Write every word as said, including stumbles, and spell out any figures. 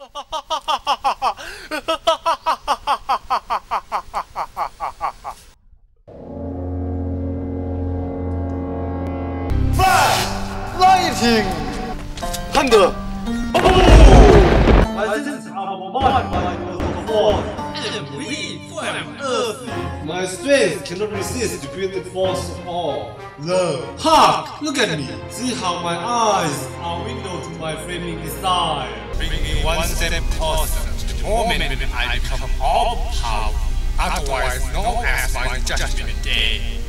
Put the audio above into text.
Lighting! Thunder! My senses are bombarded by the force. I am weak, for I am earthly. My strength cannot resist the great force of all. Love. Hark! Look at me. See how my eyes are window to my flaming desire. Bring me one step closer to the moment when I become all powerful, otherwise known as my judgment day.